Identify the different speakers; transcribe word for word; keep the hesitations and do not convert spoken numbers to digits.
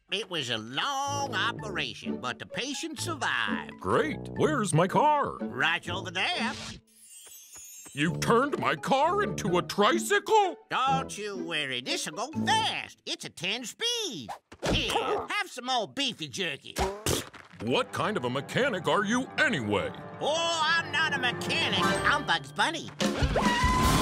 Speaker 1: It was a long operation, but the patient survived.
Speaker 2: Great. Where's my car?
Speaker 1: Right over there.
Speaker 2: You turned my car into a tricycle?
Speaker 1: Don't you worry, this'll go fast. It's a ten speed. Here, have some more beefy jerky.
Speaker 2: What kind of a mechanic are you anyway?
Speaker 1: Oh, I'm not a mechanic. I'm Bugs Bunny.